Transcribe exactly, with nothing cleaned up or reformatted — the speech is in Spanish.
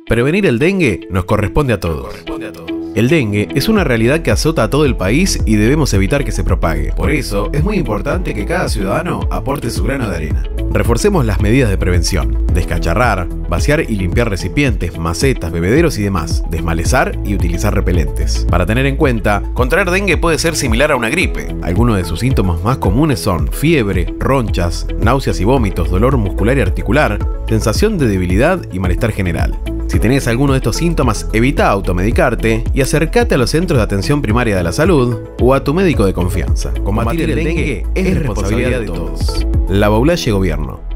Prevenir el dengue nos corresponde a todos. El dengue es una realidad que azota a todo el país y debemos evitar que se propague. Por eso, es muy importante que cada ciudadano aporte su grano de arena. Reforcemos las medidas de prevención: descacharrar, vaciar y limpiar recipientes, macetas, bebederos y demás, desmalezar y utilizar repelentes. Para tener en cuenta, contraer dengue puede ser similar a una gripe. Algunos de sus síntomas más comunes son fiebre, ronchas, náuseas y vómitos, dolor muscular y articular, sensación de debilidad y malestar general. Si tenés alguno de estos síntomas, evita automedicarte y acércate a los centros de atención primaria de la salud o a tu médico de confianza. Combatir el dengue es responsabilidad de todos. La Baulaye Gobierno.